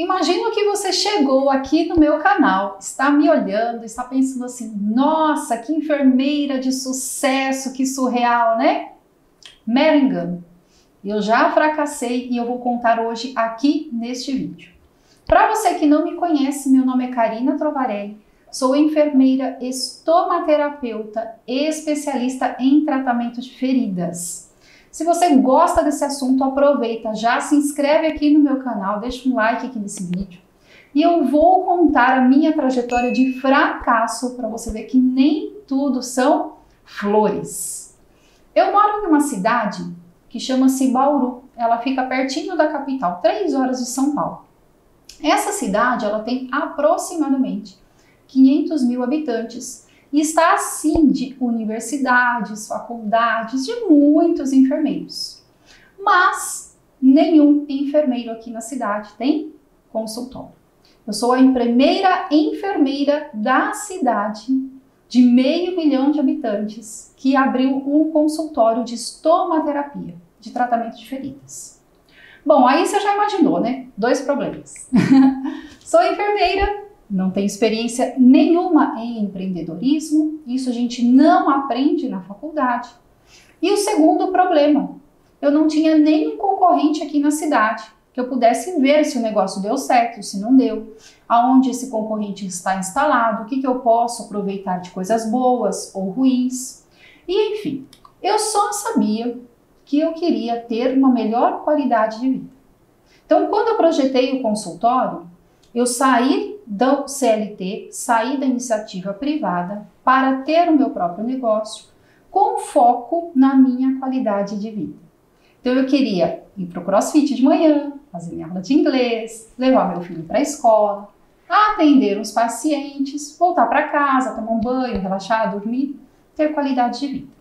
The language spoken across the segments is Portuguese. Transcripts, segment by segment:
Imagino que você chegou aqui no meu canal, está me olhando, está pensando assim, nossa, que enfermeira de sucesso, que surreal, né? Mero engano. Eu já fracassei e eu vou contar hoje aqui neste vídeo. Para você que não me conhece, meu nome é Karina Trovarelli, sou enfermeira estomaterapeuta e especialista em tratamento de feridas. Se você gosta desse assunto, aproveita, já se inscreve aqui no meu canal, deixa um like aqui nesse vídeo. E eu vou contar a minha trajetória de fracasso para você ver que nem tudo são flores. Eu moro em uma cidade que chama-se Bauru. Ela fica pertinho da capital, 3 horas de São Paulo. Essa cidade ela tem aproximadamente 500 mil habitantes e está assim de universidades, faculdades, de muitos enfermeiros. Mas nenhum enfermeiro aqui na cidade tem consultório. Eu sou a primeira enfermeira da cidade de 500 mil de habitantes que abriu um consultório de estomaterapia, de tratamento de feridas. Bom, aí você já imaginou, né? 2 problemas. Sou enfermeira, não tenho experiência nenhuma em empreendedorismo, isso a gente não aprende na faculdade. E o segundo problema, eu não tinha nenhum concorrente aqui na cidade que eu pudesse ver se o negócio deu certo, se não deu, aonde esse concorrente está instalado, o que eu posso aproveitar de coisas boas ou ruins. E enfim, eu só sabia que eu queria ter uma melhor qualidade de vida. Então, quando eu projetei o consultório, eu saí do CLT, saí da iniciativa privada para ter o meu próprio negócio com foco na minha qualidade de vida. Então eu queria ir para o CrossFit de manhã, fazer minha aula de inglês, levar meu filho para a escola, atender os pacientes, voltar para casa, tomar um banho, relaxar, dormir, ter qualidade de vida.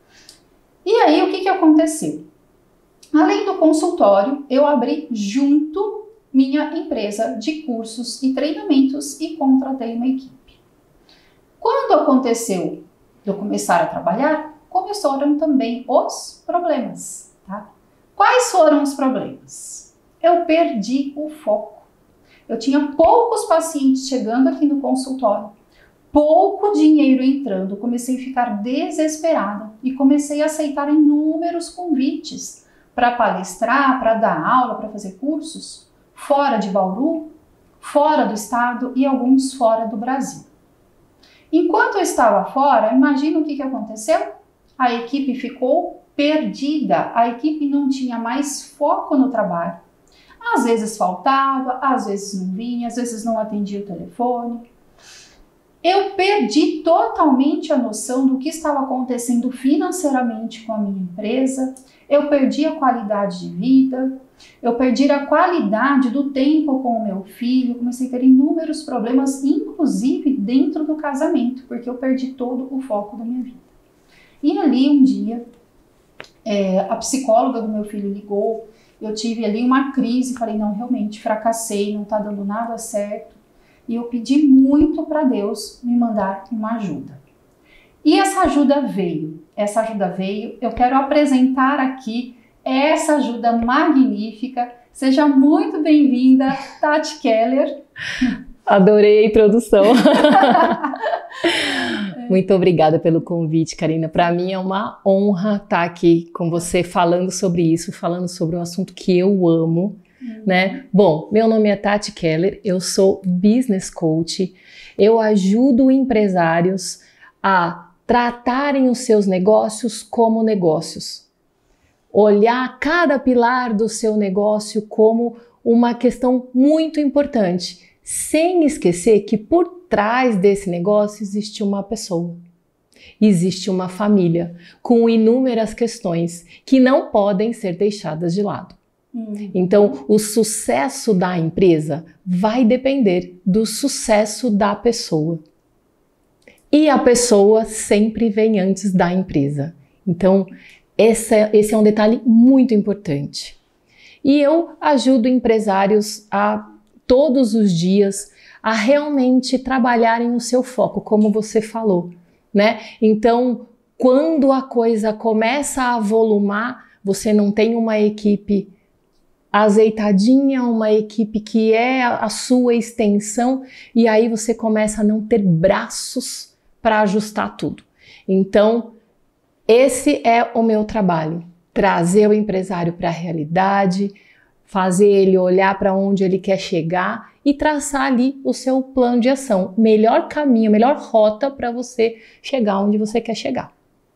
E aí o que aconteceu? Além do consultório, eu abri junto minha empresa de cursos e treinamentos e contratei uma equipe. Quando aconteceu eu começar a trabalhar, começaram também os problemas, tá? Quais foram os problemas? Eu perdi o foco. Eu tinha poucos pacientes chegando aqui no consultório, pouco dinheiro entrando, comecei a ficar desesperada e comecei a aceitar inúmeros convites para palestrar, para dar aula, para fazer cursos, fora de Bauru, fora do estado e alguns fora do Brasil. Enquanto eu estava fora, imagina o que aconteceu? A equipe ficou perdida, a equipe não tinha mais foco no trabalho. Às vezes faltava, às vezes não vinha, às vezes não atendia o telefone. Eu perdi totalmente a noção do que estava acontecendo financeiramente com a minha empresa, eu perdi a qualidade de vida, eu perdi a qualidade do tempo com o meu filho, comecei a ter inúmeros problemas, inclusive dentro do casamento, porque eu perdi todo o foco da minha vida. E ali um dia, a psicóloga do meu filho ligou, eu tive ali uma crise, falei, não, realmente fracassei, não está dando nada certo. E eu pedi muito para Deus me mandar uma ajuda. E essa ajuda veio, eu quero apresentar aqui essa ajuda magnífica. Seja muito bem-vinda, Tati Keller. Adorei a introdução. Muito obrigada pelo convite, Karina. Para mim é uma honra estar aqui com você falando sobre isso, falando sobre um assunto que eu amo, né? Bom, meu nome é Tati Keller, eu sou business coach, eu ajudo empresários a tratarem os seus negócios como negócios. Olhar cada pilar do seu negócio como uma questão muito importante, sem esquecer que por trás desse negócio existe uma pessoa, existe uma família com inúmeras questões que não podem ser deixadas de lado. Então, o sucesso da empresa vai depender do sucesso da pessoa. E a pessoa sempre vem antes da empresa. Então, esse é um detalhe muito importante. E eu ajudo empresários a todos os dias a realmente trabalharem o seu foco, como você falou, né? Então, quando a coisa começa a volumar, você não tem uma equipe azeitadinha, uma equipe que é a sua extensão, e aí você começa a não ter braços para ajustar tudo. Então, esse é o meu trabalho, trazer o empresário para a realidade, fazer ele olhar para onde ele quer chegar e traçar ali o seu plano de ação, melhor caminho, melhor rota para você chegar onde você quer chegar.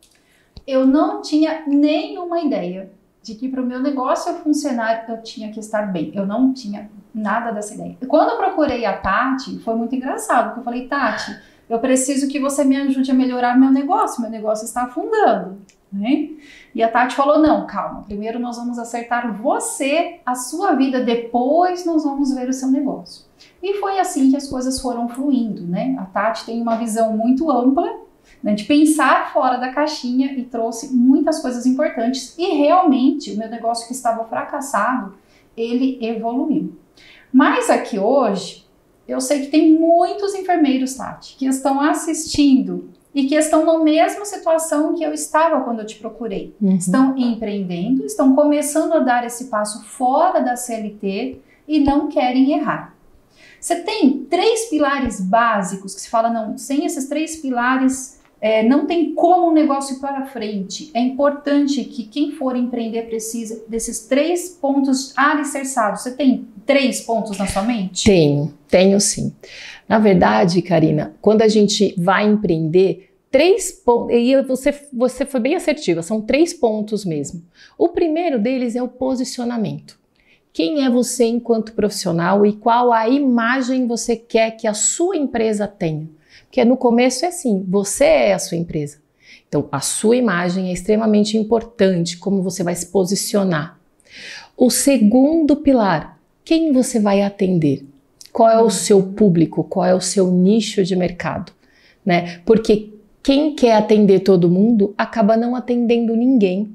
Eu não tinha nenhuma ideia de que para o meu negócio funcionar eu tinha que estar bem. Eu não tinha nada dessa ideia. Quando eu procurei a Tati, foi muito engraçado, porque eu falei, Tati, eu preciso que você me ajude a melhorar meu negócio está afundando, né? E a Tati falou, não, calma, primeiro nós vamos acertar você, a sua vida, depois nós vamos ver o seu negócio. E foi assim que as coisas foram fluindo, né? A Tati tem uma visão muito ampla, né, de pensar fora da caixinha e trouxe muitas coisas importantes e realmente o meu negócio que estava fracassado, ele evoluiu. Mas aqui hoje, eu sei que tem muitos enfermeiros, Tati, que estão assistindo e que estão na mesma situação que eu estava quando eu te procurei. Estão empreendendo, estão começando a dar esse passo fora da CLT e não querem errar. Você tem 3 pilares básicos que se fala, não, sem esses 3 pilares não tem como um negócio ir para frente. É importante que quem for empreender precisa desses 3 pontos alicerçados. Você tem 3 pontos na sua mente? Tenho sim. Na verdade, Karina, quando a gente vai empreender, 3 pontos, e você foi bem assertiva, são 3 pontos mesmo. O primeiro deles é o posicionamento. Quem é você enquanto profissional e qual a imagem você quer que a sua empresa tenha? Porque no começo é assim, você é a sua empresa. Então, a sua imagem é extremamente importante, como você vai se posicionar. O segundo pilar, quem você vai atender? Qual é o seu público? Qual é o seu nicho de mercado? Né? Porque quem quer atender todo mundo acaba não atendendo ninguém.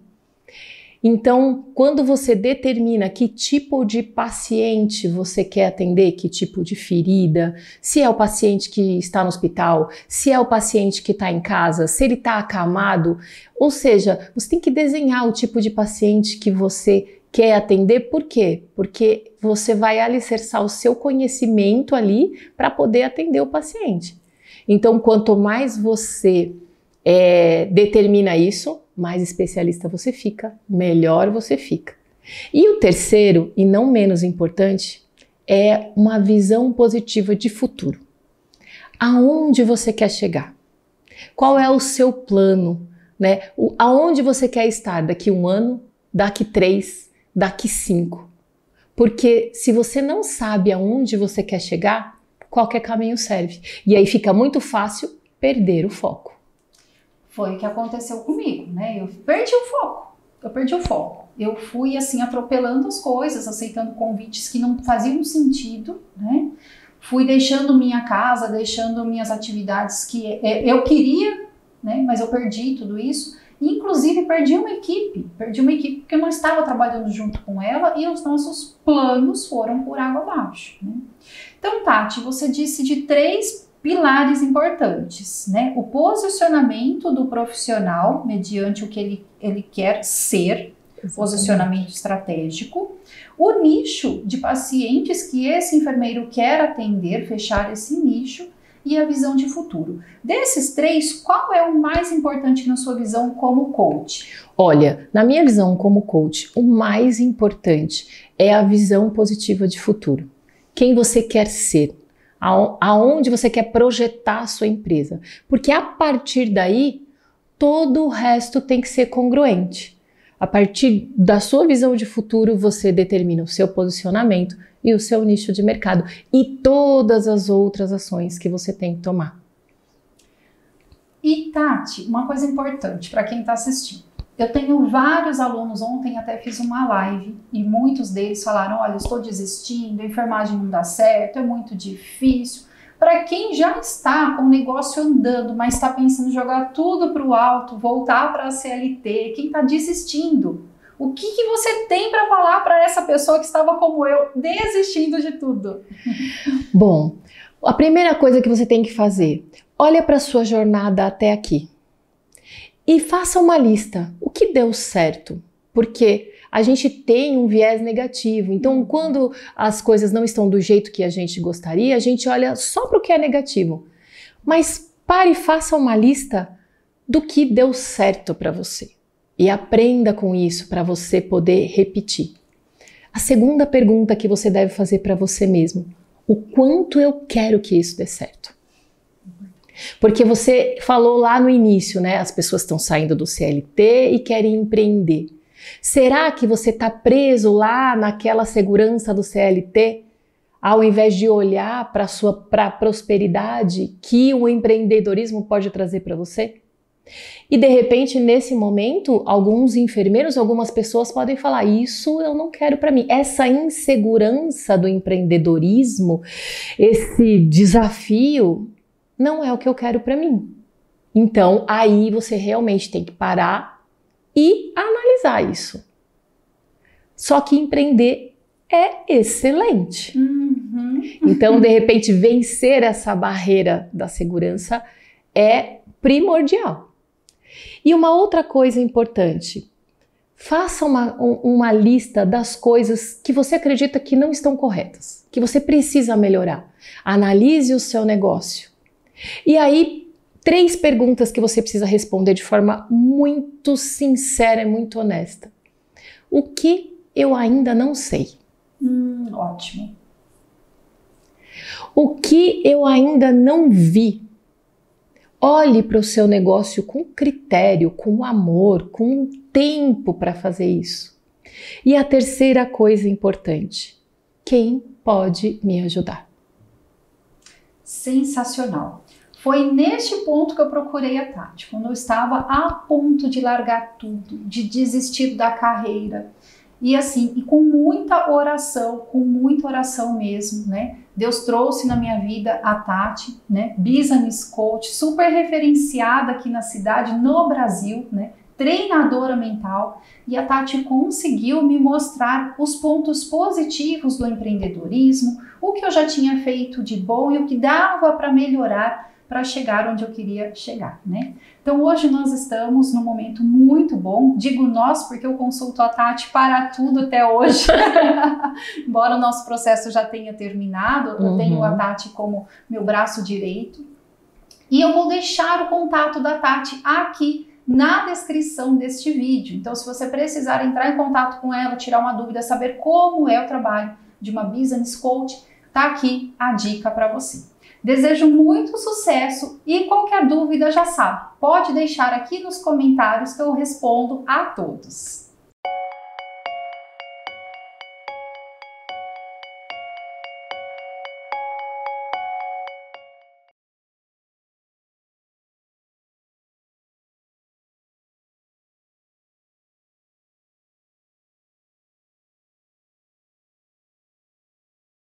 Então, quando você determina que tipo de paciente você quer atender, que tipo de ferida, se é o paciente que está no hospital, se é o paciente que está em casa, se ele está acamado, ou seja, você tem que desenhar o tipo de paciente que você quer atender. Por quê? Porque você vai alicerçar o seu conhecimento ali para poder atender o paciente. Então, quanto mais você determina isso, mais especialista você fica, melhor você fica. E o terceiro, e não menos importante, é uma visão positiva de futuro. Aonde você quer chegar? Qual é o seu plano? Né? Aonde você quer estar daqui 1 ano, daqui 3, daqui 5? Porque se você não sabe aonde você quer chegar, qualquer caminho serve. E aí fica muito fácil perder o foco. Foi o que aconteceu comigo, né? Eu perdi o foco. Eu fui, assim, atropelando as coisas, aceitando convites que não faziam sentido, né? Fui deixando minha casa, deixando minhas atividades que eu queria, né? Mas eu perdi tudo isso. E, inclusive, perdi uma equipe porque eu não estava trabalhando junto com ela e os nossos planos foram por água abaixo, né? Então, Tati, você disse de 3 pilares importantes, né? O posicionamento do profissional mediante o que ele quer ser, exatamente. Posicionamento estratégico, o nicho de pacientes que esse enfermeiro quer atender, fechar esse nicho e a visão de futuro. Desses 3, qual é o mais importante na sua visão como coach? Olha, na minha visão como coach, o mais importante é a visão positiva de futuro. Quem você quer ser? Aonde você quer projetar a sua empresa. Porque a partir daí, todo o resto tem que ser congruente. A partir da sua visão de futuro, você determina o seu posicionamento e o seu nicho de mercado e todas as outras ações que você tem que tomar. E Tati, uma coisa importante para quem está assistindo. Eu tenho vários alunos, ontem até fiz uma live e muitos deles falaram, olha, eu estou desistindo, a enfermagem não dá certo, é muito difícil. Para quem já está com o negócio andando, mas está pensando em jogar tudo para o alto, voltar para a CLT, quem está desistindo, o que você tem para falar para essa pessoa que estava como eu, desistindo de tudo? Bom, a primeira coisa que você tem que fazer, olha para a sua jornada até aqui. E faça uma lista, o que deu certo, porque a gente tem um viés negativo. Então, quando as coisas não estão do jeito que a gente gostaria, a gente olha só para o que é negativo. Mas pare e faça uma lista do que deu certo para você. E aprenda com isso para você poder repetir. A segunda pergunta que você deve fazer para você mesmo: o quanto eu quero que isso dê certo? Porque você falou lá no início, né? As pessoas estão saindo do CLT e querem empreender. Será que você está preso lá naquela segurança do CLT, ao invés de olhar para a prosperidade que o empreendedorismo pode trazer para você? E de repente, nesse momento, alguns enfermeiros, algumas pessoas podem falar: isso eu não quero para mim. Essa insegurança do empreendedorismo, esse desafio, não é o que eu quero para mim. Então, aí você realmente tem que parar e analisar isso. Só que empreender é excelente. Então, de repente, vencer essa barreira da segurança é primordial. E uma outra coisa importante: faça uma lista das coisas que você acredita que não estão corretas, que você precisa melhorar. Analise o seu negócio. E aí, 3 perguntas que você precisa responder de forma muito sincera e muito honesta. O que eu ainda não sei? Ótimo. O que eu ainda não vi? Olhe para o seu negócio com critério, com amor, com tempo para fazer isso. E a terceira coisa importante: quem pode me ajudar? Sensacional. Foi neste ponto que eu procurei a Tati, quando eu estava a ponto de largar tudo, de desistir da carreira. E assim, e com muita oração mesmo, né? Deus trouxe na minha vida a Tati, né? Business Coach, super referenciada aqui na cidade, no Brasil, né? Treinadora mental. E a Tati conseguiu me mostrar os pontos positivos do empreendedorismo, o que eu já tinha feito de bom e o que dava para melhorar para chegar onde eu queria chegar, né? Então hoje nós estamos num momento muito bom, digo nós porque eu consulto a Tati para tudo até hoje, embora o nosso processo já tenha terminado, eu tenho a Tati como meu braço direito, e eu vou deixar o contato da Tati aqui na descrição deste vídeo. Então se você precisar entrar em contato com ela, tirar uma dúvida, saber como é o trabalho de uma Business Coach, tá aqui a dica para você. Desejo muito sucesso e qualquer dúvida já sabe, pode deixar aqui nos comentários que eu respondo a todos.